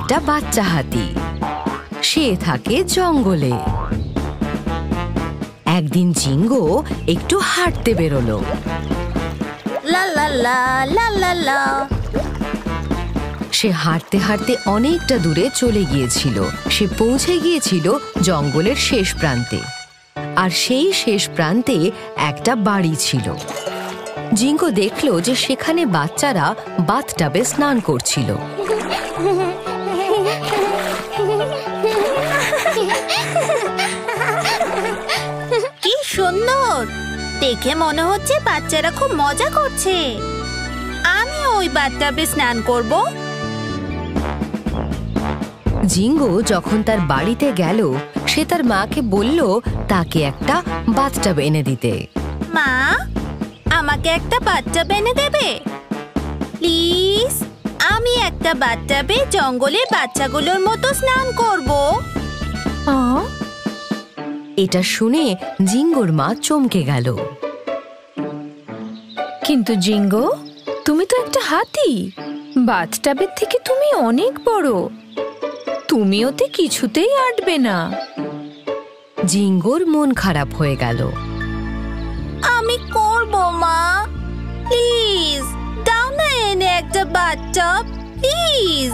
একটা বাচ্চা হাতি। সে থাকে জঙ্গলে। একদিন জিঙ্গো একটু হাঁটতে বেরোলো। লা লা লা লা লা লা। সে হাঁটতে হাঁটতে অনেকটা দূরে চলে গিয়েছিল। সে পৌঁছে গিয়েছিল জঙ্গলের শেষ প্রান্তে। আর সেই শেষ প্রান্তে একটা বাড়ি ছিল। জিঙ্গো দেখলো যে সেখানে বাচ্চারা বাথটাবে স্নান করছিল। কি সুন্দর! দেখে মনে হচ্ছে বাচ্চারা খুব মজা করছে। আমি ওই বাথটাবে স্নান করব। জিঙ্গো যখন তার বাড়িতে গেল, সে তার মাকে বলল তাকে একটা বাথটাব এনে দিতে। মা, আমাকে একটা বাথটাব এনে দেবে প্লিজ? আমি একটা বাথটাবে জঙ্গলের বাচ্চাগুলোর মতো স্নান করব। এটা শুনে জিঙ্গোর মা চমকে গেল। কিন্তু জিঙ্গো, তুমি তো একটা হাতি। বাথটাবের থেকে তুমি অনেক বড়। তুমি ওতে কিছুতেই আটবে না। জিঙ্গোর মন খারাপ হয়ে গেল। আমি করব মা, প্লিজ দাও না এনে একটা বাথটাব, প্লিজ।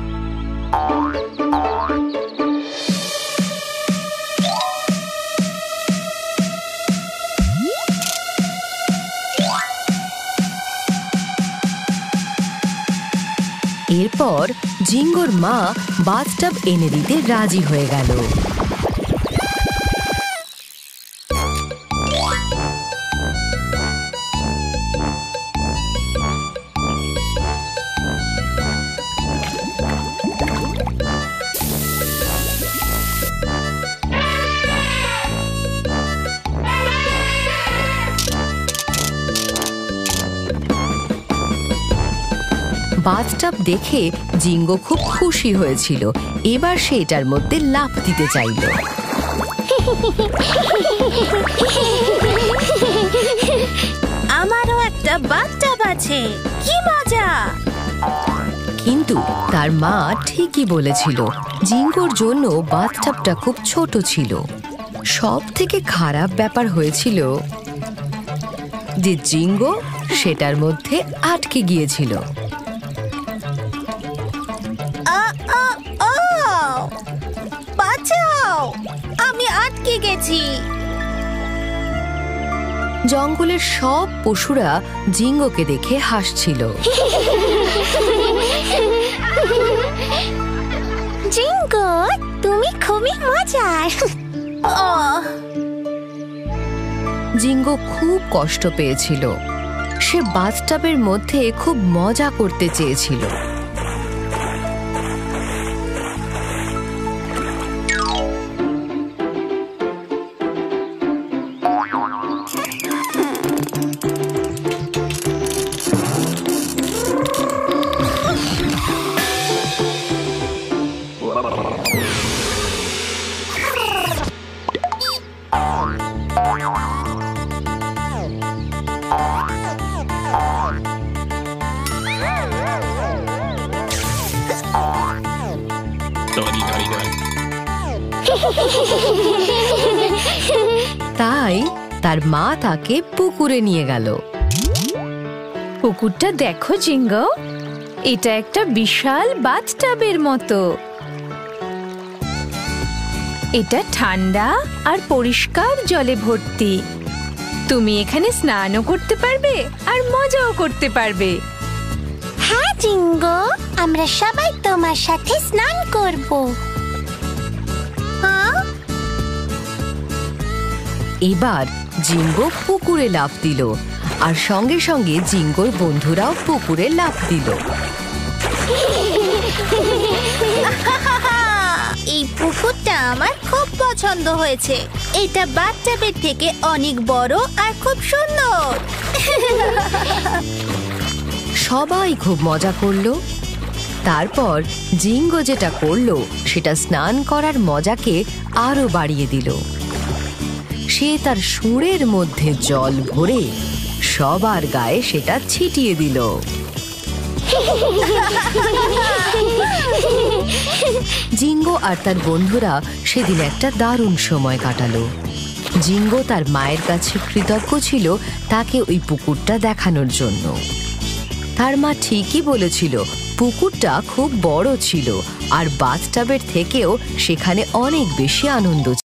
এরপর জিঙ্গোর মা বাথটাব এনে দিতে রাজি হয়ে গেল। বাথটাব দেখে জিঙ্গো খুব খুশি হয়েছিল। এবার সে এটার মধ্যে লাফ দিতে চাইল। আমারও একটা বাথটাব আছে, কি মজা! কিন্তু তার মা ঠিকই বলেছিল, জিঙ্গোর জন্য বাথটাবটা খুব ছোট ছিল। সব থেকে খারাপ ব্যাপার হয়েছিল যে জিঙ্গো সেটার মধ্যে আটকে গিয়েছিল। বাঁচাও, আমি আটকে গেছি। জঙ্গলের সব পশুরা জিঙ্গোকে দেখে হাসছিল। জিঙ্গো, তুমি খুবই মজার। জিঙ্গো খুব কষ্ট পেয়েছিল। সে বাথটাবের মধ্যে খুব মজা করতে চেয়েছিল। তাই তার মা তাকে পুকুরে নিয়ে গেল। পুকুরটা দেখো জিঙ্গো, এটা একটা বিশাল বাথটাবের মতো। এটা ঠান্ডা আর পরিষ্কার জলে ভর্তি। তুমি এখানে স্নানও করতে পারবে আর মজাও করতে পারবে। হ্যাঁ জিঙ্গো, আমরা সবাই তোমার সাথে স্নান করব। এবার জিঙ্গো পুকুরে লাফ দিল, আর সঙ্গে সঙ্গে জিঙ্গোর বন্ধুরাও পুকুরে লাফ দিল। এই পুকুরটা আমার খুব পছন্দ হয়েছে। এটা বাথটাবের থেকে অনেক বড় আর খুব সুন্দর। সবাই খুব মজা করলো। তারপর জিঙ্গো যেটা করলো সেটা স্নান করার মজাকে আরো বাড়িয়ে দিল। সে তার সুঁড়ের মধ্যে জল ভরে সবার গায়ে সেটা ছিটিয়ে দিল। জিঙ্গো আর তার বন্ধুরা সেদিন একটা দারুণ সময় কাটালো। জিঙ্গো তার মায়ের কাছে কৃতজ্ঞ ছিল তাকে ওই পুকুরটা দেখানোর জন্য। তার মা ঠিকই বলেছিল, পুকুরটা খুব বড় ছিল আর বাথটাবের থেকেও সেখানে অনেক বেশি আনন্দ